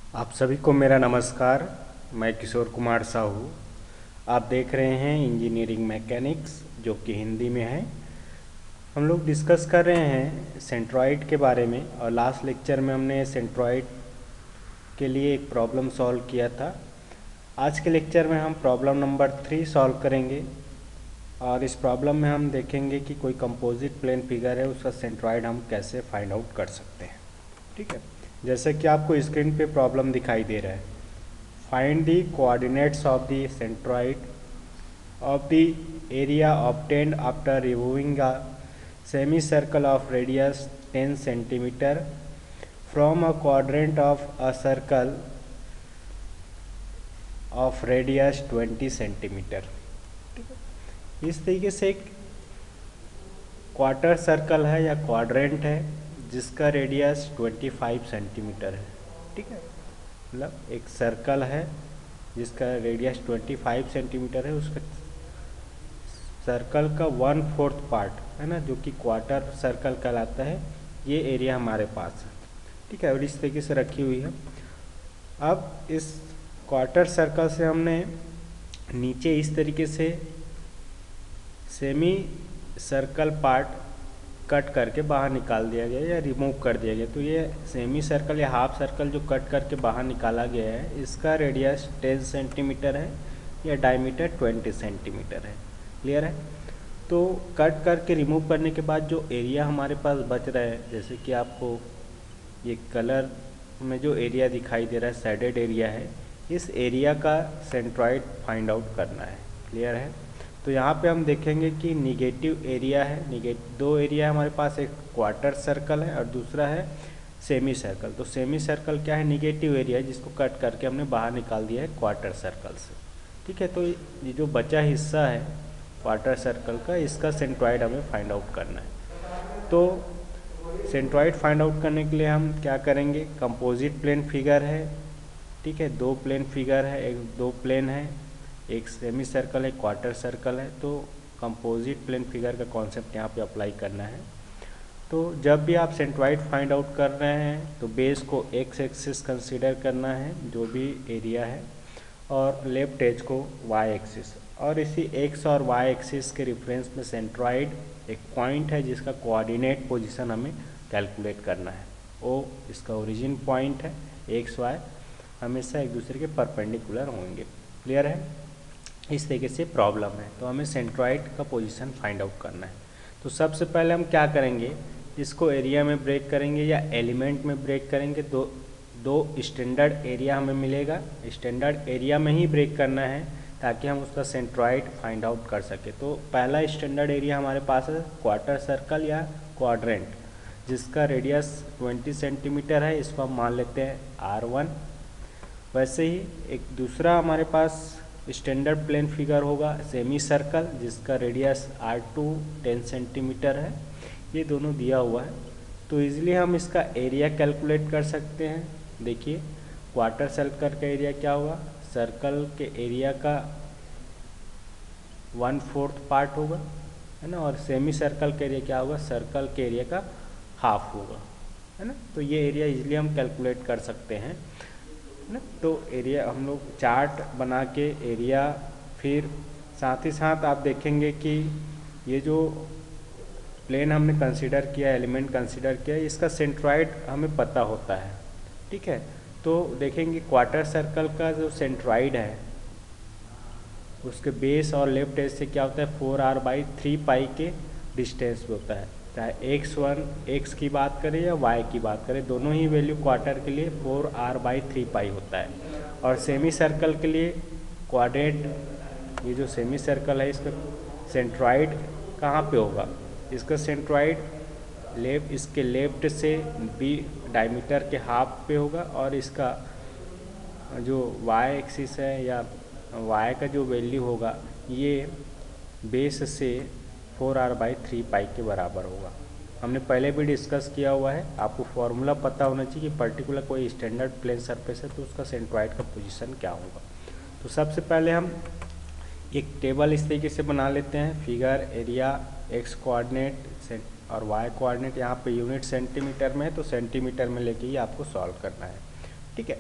आप सभी को मेरा नमस्कार। मैं किशोर कुमार साहू। आप देख रहे हैं इंजीनियरिंग मैकेनिक्स, जो कि हिंदी में है। हम लोग डिस्कस कर रहे हैं सेंट्रॉइड के बारे में, और लास्ट लेक्चर में हमने सेंट्रॉइड के लिए एक प्रॉब्लम सॉल्व किया था। आज के लेक्चर में हम प्रॉब्लम नंबर 3 सॉल्व करेंगे, और इस प्रॉब्लम में हम देखेंगे कि कोई कंपोजिट प्लेन फिगर है, उसका सेंट्रॉइड हम कैसे फाइंड आउट कर सकते हैं। ठीक है, जैसे कि आपको स्क्रीन पे प्रॉब्लम दिखाई दे रहा है। Find the coordinates of the centroid of the area obtained after removing a semicircle of radius 10 centimeter from a quadrant of a circle of radius 20 centimeter। इस तरीके से एक क्वार्टर सर्कल है या क्वाड्रेंट है जिसका रेडियस 25 सेंटीमीटर है। ठीक है, मतलब एक सर्कल है जिसका रेडियस 25 सेंटीमीटर है, उसका सर्कल का 1/4 पार्ट है ना, जो कि क्वार्टर सर्कल कहलाता है। ये एरिया हमारे पास है। ठीक है, और इस तरीके से रखी हुई है। अब इस क्वार्टर सर्कल से हमने नीचे इस तरीके से सेमी सर्कल पार्ट कट करके बाहर निकाल दिया गया या रिमूव कर दिया गया। तो ये सेमी सर्कल या हाफ सर्कल जो कट करके बाहर निकाला गया है, इसका रेडियस 10 सेंटीमीटर है या डायमीटर 20 सेंटीमीटर है। क्लियर है? तो कट करके रिमूव करने के बाद जो एरिया हमारे पास बच रहा है, जैसे कि आपको ये कलर में जो एरिया दिखाई दे रहा है, शेडेड एरिया है, इस एरिया का सेंट्रॉइड फाइंड आउट करना है। क्लियर है? तो यहाँ पे हम देखेंगे कि निगेटिव एरिया है। दो एरिया हमारे पास, एक क्वार्टर सर्कल है और दूसरा है सेमी सर्कल। तो सेमी सर्कल क्या है? निगेटिव एरिया है, जिसको कट करके हमने बाहर निकाल दिया है क्वार्टर सर्कल से। ठीक है, तो ये जो बचा हिस्सा है क्वार्टर सर्कल का, इसका सेंट्रॉइड हमें फाइंड आउट करना है। तो सेंट्रॉइड फाइंड आउट करने के लिए हम क्या करेंगे? कंपोजिट प्लेन फिगर है। ठीक है, दो प्लेन फिगर है, दो प्लेन है, एक सेमी सर्कल है, क्वार्टर सर्कल है। तो कंपोजिट प्लेन फिगर का कॉन्सेप्ट यहाँ पे अप्लाई करना है। तो जब भी आप सेंट्रॉइड फाइंड आउट कर रहे हैं तो बेस को एक्स एक्सिस कंसीडर करना है, जो भी एरिया है, और लेफ्ट एज को वाई एक्सिस। और इसी एक्स और वाई एक्सिस के रेफरेंस में सेंट्रॉइड एक पॉइंट है जिसका कोऑर्डिनेट पोजीशन हमें कैलकुलेट करना है। ओ इसका ओरिजिन पॉइंट है, एक्स वाई हमेशा एक दूसरे के परपेंडिकुलर होंगे। क्लियर है? इस तरीके से प्रॉब्लम है। तो हमें सेंट्रॉइड का पोजीशन फाइंड आउट करना है। तो सबसे पहले हम क्या करेंगे? इसको एरिया में ब्रेक करेंगे या एलिमेंट में ब्रेक करेंगे। दो स्टैंडर्ड एरिया हमें मिलेगा, स्टैंडर्ड एरिया में ही ब्रेक करना है ताकि हम उसका सेंट्रॉइड फाइंड आउट कर सके। तो पहला स्टैंडर्ड एरिया हमारे पास है क्वार्टर सर्कल या क्वाड्रेंट, जिसका रेडियस 20 सेंटीमीटर है। इसको हम मान लेते हैं R1। वैसे ही एक दूसरा हमारे पास स्टैंडर्ड प्लेन फिगर होगा सेमी सर्कल, जिसका रेडियस R2 10 सेंटीमीटर है। ये दोनों दिया हुआ है, तो इजीली हम इसका एरिया कैलकुलेट कर सकते हैं। देखिए, क्वार्टर सर्कल का एरिया क्या होगा? सर्कल के एरिया का 1/4 पार्ट होगा, है ना। और सेमी सर्कल का एरिया क्या होगा? सर्कल के एरिया का हाफ होगा, है ना। तो ये एरिया इजीली हम कैलकुलेट कर सकते हैं, है ना। तो एरिया हम लोग चार्ट बना के एरिया, फिर साथ ही साथ आप देखेंगे कि ये जो प्लेन हमने कंसीडर किया, एलिमेंट कंसीडर किया, इसका सेंट्रॉइड हमें पता होता है। ठीक है, तो देखेंगे क्वार्टर सर्कल का जो सेंट्रॉइड है उसके बेस और लेफ्ट एज से क्या होता है? 4r/3π के डिस्टेंस पे होता है। चाहे x की बात करें या y की बात करें, दोनों ही वैल्यू क्वार्टर के लिए 4r/3π होता है। और सेमी सर्कल के लिए क्वाड्रेंट, ये जो सेमी सर्कल है, इसका सेंट्रॉइड कहाँ पे होगा? इसका सेंट्रॉइड इसके लेफ्ट से b डायमीटर के हाफ पे होगा, और इसका जो y एक्सिस है या y का जो वैल्यू होगा, ये बेस से 4r/3π के बराबर होगा। हमने पहले भी डिस्कस किया हुआ है। आपको फॉर्मूला पता होना चाहिए कि पर्टिकुलर कोई स्टैंडर्ड प्लेन सरफेस है तो उसका सेंट्रॉइड का पोजीशन क्या होगा। तो सबसे पहले हम एक टेबल इस तरीके से बना लेते हैं। फिगर एरिया एक्स कोऑर्डिनेट और वाई कोऑर्डिनेट यहाँ पे यूनिट सेंटीमीटर में है, तो सेंटीमीटर में लेके ही आपको सॉल्व करना है। ठीक है,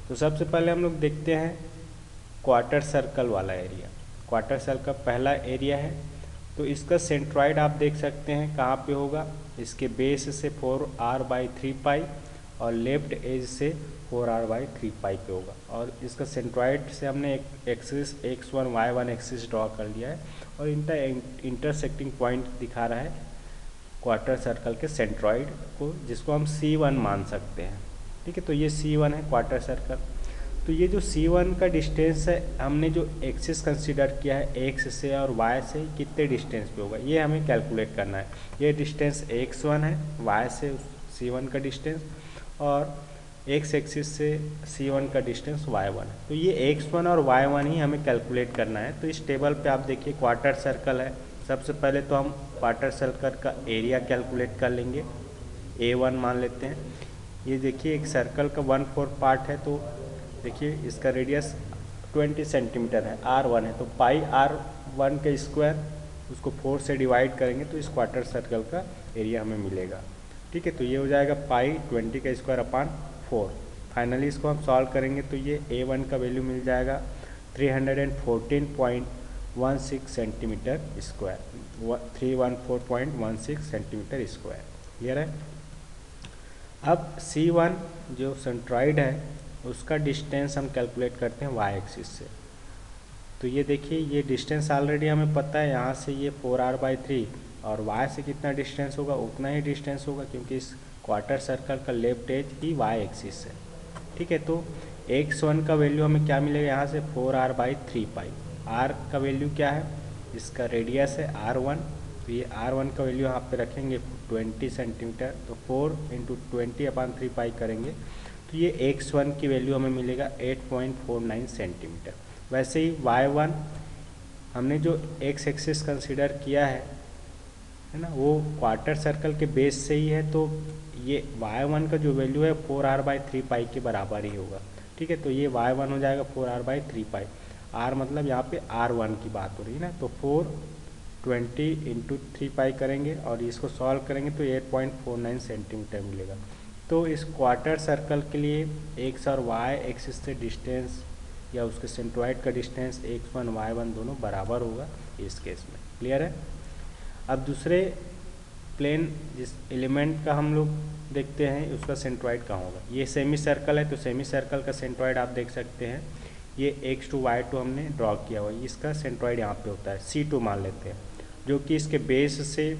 तो सबसे पहले हम लोग देखते हैं क्वार्टर सर्कल वाला एरिया। क्वार्टर सर्कल पहला एरिया है, तो इसका सेंट्रॉइड आप देख सकते हैं कहाँ पे होगा, इसके बेस से 4r/3 और लेफ्ट एज से 4r/3 पे होगा। और इसका सेंट्रॉइड से हमने एक axis x1 y1 axis draw कर लिया है और इनका इंटरसेक्टिंग पॉइंट दिखा रहा है क्वार्टर सर्कल के सेंट्रॉइड को, जिसको हम C1 मान सकते हैं। ठीक है, तो ये C1 है क्वार्टर सर्कल। तो ये जो C1 का डिस्टेंस है, हमने जो एक्सिस कंसीडर किया है x से और y से कितने डिस्टेंस पे होगा ये हमें कैलकुलेट करना है। ये डिस्टेंस x1 है, y से C1 का डिस्टेंस, और x एक्सिस से C1 का डिस्टेंस y1 है। तो ये x1 और y1 ही हमें कैलकुलेट करना है। तो इस टेबल पे आप देखिए क्वार्टर सर्कल है। सबसे पहले तो हम क्वार्टर सर्कल का एरिया कैलकुलेट कर लेंगे, A1 मान लेते हैं। ये देखिए एक सर्कल का 1/4 पार्ट है, तो देखिए इसका रेडियस 20 सेंटीमीटर है, R1 है, तो पाई R1 का स्क्वायर उसको 4 से डिवाइड करेंगे तो इस क्वार्टर सर्कल का एरिया हमें मिलेगा। ठीक है, तो ये हो जाएगा पाई 20 का स्क्वायर अपॉन 4। फाइनली इसको हम सॉल्व करेंगे तो ये A1 का वैल्यू मिल जाएगा 314.16 centimetre square, 314.16 centimetre square. Clear है। अब C1 जो सेंट्रॉइड है उसका डिस्टेंस हम कैलकुलेट करते हैं y एक्सिस से। तो ये देखिए ये डिस्टेंस ऑलरेडी हमें पता है, यहाँ से ये 4r/3 और y से कितना डिस्टेंस होगा उतना ही डिस्टेंस होगा, क्योंकि इस क्वार्टर सर्कल का लेफ्ट एज ही y एक्सिस है। ठीक है, तो x1 का वैल्यू हमें क्या मिलेगा, यहाँ से 4r/3 r का वैल्यू क्या है, इसका रेडियस है R1, तो ये R1 का वैल्यू यहाँ पे रखेंगे 20 सेंटीमीटर, तो 4 × 20/3 करेंगे तो ये x1 की वैल्यू हमें मिलेगा 8.49 सेंटीमीटर। वैसे ही y1 हमने जो x एक्सिस कंसीडर किया है ना, वो क्वार्टर सर्कल के बेस से ही है, तो ये y1 का जो वैल्यू है 4r/3 के बराबर ही होगा। ठीक है, तो ये y1 हो जाएगा 4r/3, r मतलब यहाँ पे R1 की बात हो रही है ना, तो 420 × 3 करेंगे और इसको सॉल्व करेंगे तो 8.49 सेंटीमीटर मिलेगा। तो इस क्वार्टर सर्कल के लिए x और y एक्सिस से डिस्टेंस या उसके सेंट्रॉइड का डिस्टेंस x1 y1 दोनों बराबर होगा इस केस में। क्लियर है। अब दूसरे प्लेन जिस एलिमेंट का हम लोग देखते हैं उसका सेंट्रॉइड कहाँ होगा। ये सेमी सर्कल है, तो सेमी सर्कल का सेंट्रॉइड आप देख सकते हैं, ये x2 y2 हमने ड्रॉ किया हुआ है, इसका सेंट्रॉइड यहाँ पे होता है, C2 मान लेते हैं, जो कि इसके बेस से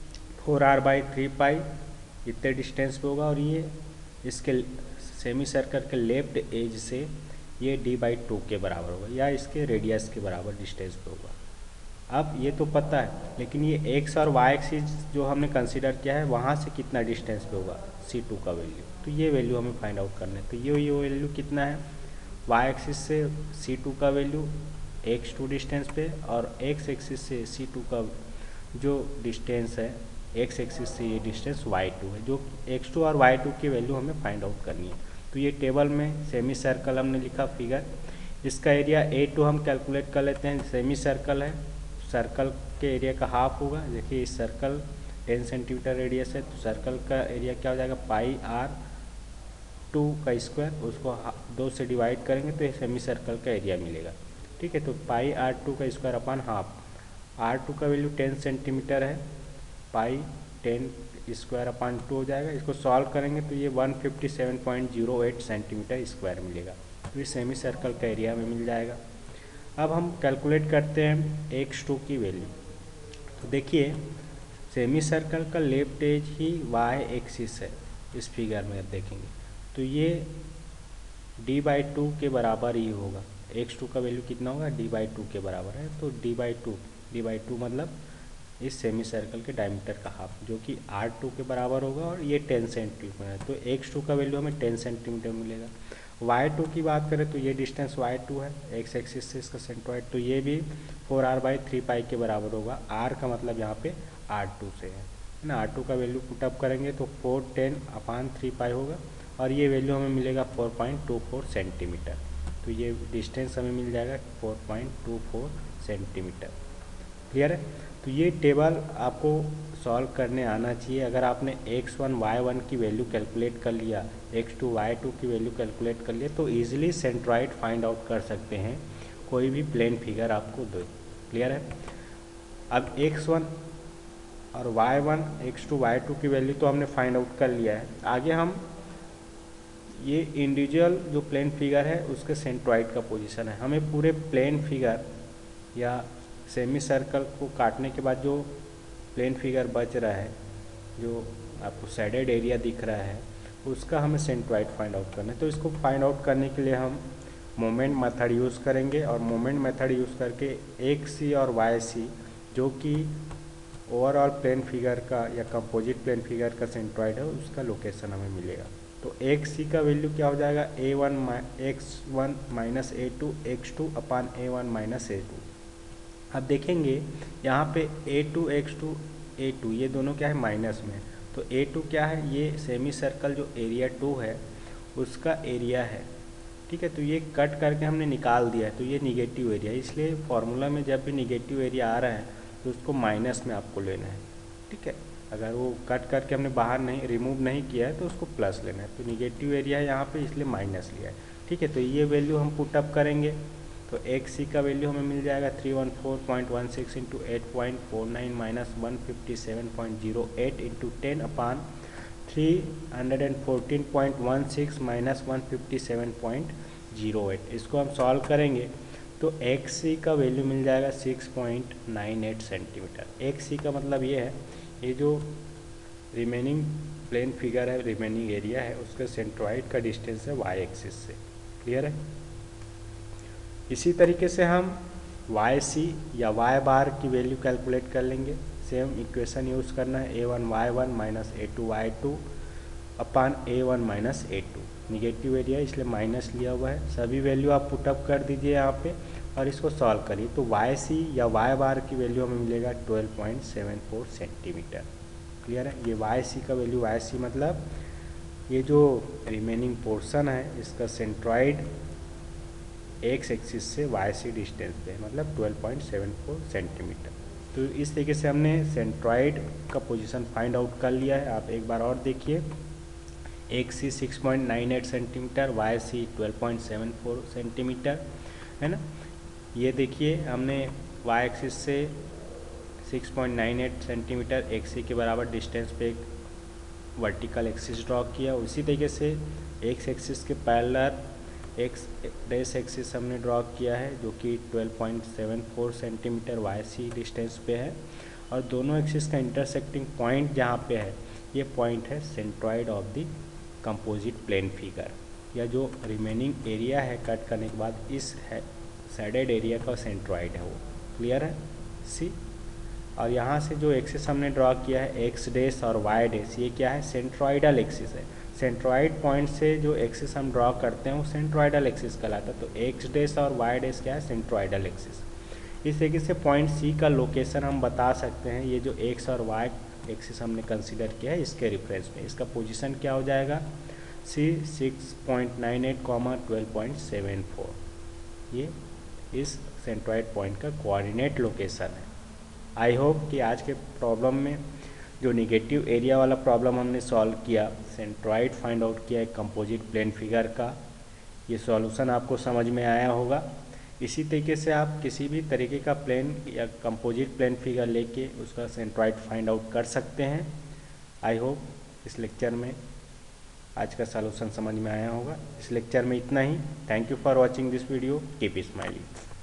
4r/3 इतने डिस्टेंस पे होगा, और ये इसके सेमी सर्कल के लेफ्ट एज से ये d/2 के बराबर होगा, या इसके रेडियस के बराबर डिस्टेंस पे होगा। अब ये तो पता है, लेकिन ये x और y एक्सिस जो हमने कंसीडर किया है वहाँ से कितना डिस्टेंस पे होगा C2 का वैल्यू, तो ये वैल्यू हमें फाइंड आउट करना है। तो ये वैल्यू कितना है, y एक्सिस से C2 का वैल्यू x2 डिस्टेंस पे, और x एक्सिस से C2 का जो डिस्टेंस है x एक्सिस से ये डिस्टेंस y2 है, जो x2 और y2 की वैल्यू हमें फाइंड आउट करनी है। तो ये टेबल में सेमी सर्कल हमने लिखा फिगर, इसका एरिया A2 हम कैलकुलेट कर लेते हैं। सेमी सर्कल है, सर्कल के एरिया का हाफ होगा। देखिए इस सर्कल 10 सेंटीमीटर रेडियस है, तो सर्कल का एरिया क्या हो जाएगा, पाई r2 का स्क्वायर, उसको 2 से डिवाइड करेंगे तो ये सेमी सर्कल का एरिया मिलेगा। ठीक है, तो पाई r2 का स्क्वायर अपॉन हाफ, r2 का वैल्यू 10 सेंटीमीटर है, पाई 10 स्क्वायर अपॉन 2 हो जाएगा। इसको सॉल्व करेंगे तो ये 157.08 सेंटीमीटर स्क्वायर मिलेगा। तो ये सेमी सर्कल का एरिया हमें मिल जाएगा। अब हम कैलकुलेट करते हैं x2 की वैल्यू। तो देखिए सेमी सर्कल का लेफ्ट एज ही y एक्सिस है, इस फिगर में आप देखेंगे तो ये d/2 के बराबर ही होगा। x2 का वैल्यू कितना होगा, d/2 के बराबर है, तो d/2 मतलब इस सेमी सर्कल के डायमीटर का हाफ, जो कि r2 के बराबर होगा, और ये 10 सेंटीमीटर है, तो x2 का वैल्यू हमें 10 सेंटीमीटर मिलेगा। y2 की बात करें तो ये डिस्टेंस y2 है, x एक्सिस से इसका सेंट्रॉइड, तो ये भी 4r/3 के बराबर होगा। r का मतलब यहाँ पे r2 से है ना, r2 का वैल्यू पुटअप करेंगे तो 410/3 होगा, और ये वैल्यू हमें मिलेगा 4.24 सेंटीमीटर। तो ये डिस्टेंस हमें मिल जाएगा 4.24 सेंटीमीटर। क्लियर है। तो ये टेबल आपको सॉल्व करने आना चाहिए। अगर आपने x1 y1 की वैल्यू कैलकुलेट कर लिया, x2 y2 की वैल्यू कैलकुलेट कर लिया, तो ईजिली सेंट्रॉइड फाइंड आउट कर सकते हैं कोई भी प्लेन फिगर आपको दो। क्लियर है। अब x1 और y1 x2 y2 की वैल्यू तो हमने फाइंड आउट कर लिया है। आगे हम ये इंडिविजुअल जो प्लेन फिगर है उसके सेंट्रॉइड का पोजीशन है। हमें पूरे प्लेन फिगर या सेमी सर्कल को काटने के बाद जो प्लेन फिगर बच रहा है, जो आपको शेडेड एरिया दिख रहा है, उसका हमें सेंट्रॉइड फाइंड आउट करना है। तो इसको फाइंड आउट करने के लिए हम मोमेंट मेथड यूज़ करेंगे, और मोमेंट मेथड यूज़ करके एक्स सी और वाई सी जो कि ओवरऑल प्लेन फिगर का या कंपोजिट प्लेन फिगर का सेंट्रॉइड है, उसका लोकेशन हमें मिलेगा। तो एक्स सी का वैल्यू क्या हो जाएगा, x1 माइनस a2 x2 अपान a1 माइनस a2। अब देखेंगे यहाँ पे a2 x2 a2 ये दोनों क्या है, माइनस में। तो a2 क्या है, ये सेमी सर्कल जो एरिया 2 है उसका एरिया है। ठीक है, तो ये कट करके हमने निकाल दिया है, तो ये निगेटिव एरिया है। इसलिए फॉर्मूला में जब भी निगेटिव एरिया आ रहा है तो उसको माइनस में आपको लेना है। ठीक है, अगर वो कट करके हमने बाहर नहीं रिमूव नहीं किया है तो उसको प्लस लेना है। तो निगेटिव एरिया है यहाँ पे, इसलिए माइनस लिया है। ठीक है, तो ये वैल्यू हम पुट अप करेंगे तो एक्स सी का वैल्यू हमें मिल जाएगा 314.16 into 8.49 minus 157.08 into 10 upon 314.16 minus 157.08। इसको हम सॉल्व करेंगे तो एक्स सी का वैल्यू मिल जाएगा 6.98 सेंटीमीटर। एक्स सी का मतलब ये है, ये जो रिमेनिंग प्लेन फिगर है, रिमेनिंग एरिया है, उसका सेंट्रॉइड का डिस्टेंस है वाई एक्सिस से। क्लियर है। इसी तरीके से हम वाई सी या वाई बार की वैल्यू कैलकुलेट कर लेंगे। सेम इक्वेशन यूज़ करना है, a1 y1 minus a2 y2 upon a1 minus a2। Negative area इसलिए माइनस लिया हुआ है। सभी वैल्यू आप पुटअप कर दीजिए यहाँ पे और इसको सॉल्व करिए। तो वाई सी या वाई बार की वैल्यू हमें मिलेगा 12.74 सेंटीमीटर। क्लियर है। ये वाई सी का वैल्यू, वाई सी मतलब ये जो रिमेनिंग पोर्शन है इसका सेंट्रॉइड एक्स एक्सिस से वाई सी डिस्टेंस पे, मतलब 12.74 सेंटीमीटर। तो इस तरीके से हमने सेंट्रॉइड का पोजीशन फाइंड आउट कर लिया है। आप एक बार और देखिए, X C 6.98 centimetre, Y C 12.74 centimetre, है ना। ये देखिए हमने वाई एक्सिस से 6.98 सेंटीमीटर एक्स सी के बराबर डिस्टेंस पे एक वर्टिकल एक्सिस ड्रॉ किया। उसी तरीके से एक्स एक्सिस के पैरेलल एक्स डैश एक्सिस हमने ड्रॉ किया है जो कि 12.74 सेंटीमीटर वाई सी डिस्टेंस पे है, और दोनों एक्सिस का इंटरसेक्टिंग पॉइंट जहाँ पे है ये पॉइंट है centroid of the composite plane figure, या जो रिमेनिंग एरिया है कट करने के बाद इस है शेडेड एरिया का सेंट्रॉइड है वो। क्लियर है। सी, और यहाँ से जो एक्सिस हमने ड्रॉ किया है एक्स डैश और वाई डैश, ये क्या है, सेंट्रॉइडल एक्सिस है। सेंट्रॉइड पॉइंट से जो एक्सिस हम ड्रॉ करते हैं वो सेंट्रॉइडल एक्सिस कहलाता है। तो एक्स डैश और वाई डैश क्या है, सेंट्रॉइडल एक्सिस। इस तरीके से पॉइंट सी का लोकेशन हम बता सकते हैं। ये जो एक्स और वाई एक्सिस हमने कंसीडर किया है इसके रेफरेंस में, इसका पोजीशन क्या हो जाएगा, सी 6.98, 12.74। ये इस सेंट्रॉइड पॉइंट का कोऑर्डिनेट लोकेशन है। आई होप कि आज के प्रॉब्लम में जो निगेटिव एरिया वाला प्रॉब्लम हमने सॉल्व किया, सेंट्रॉइड फाइंड आउट किया एक कंपोजिट प्लेन फिगर का, ये सॉल्यूशन आपको समझ में आया होगा। इसी तरीके से आप किसी भी तरीके का प्लेन या कंपोजिट प्लेन फिगर लेके उसका सेंट्रॉइड फाइंड आउट कर सकते हैं। आई होप इस लेक्चर में आज का सॉल्यूशन समझ में आया होगा। इस लेक्चर में इतना ही। Thank you for watching this video. Keep smiling.